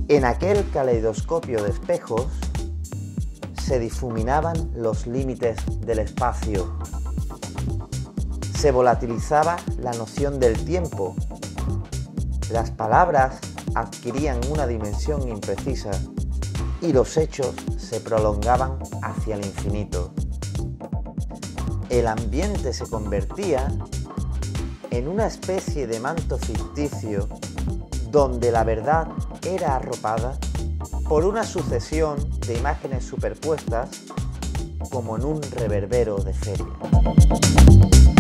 En aquel caleidoscopio de espejos se difuminaban los límites del espacio. Se volatilizaba la noción del tiempo. Las palabras adquirían una dimensión imprecisa y los hechos se prolongaban hacia el infinito. El ambiente se convertía en una especie de manto ficticio donde la verdad era arropada por una sucesión de imágenes superpuestas como en un reverbero de feria.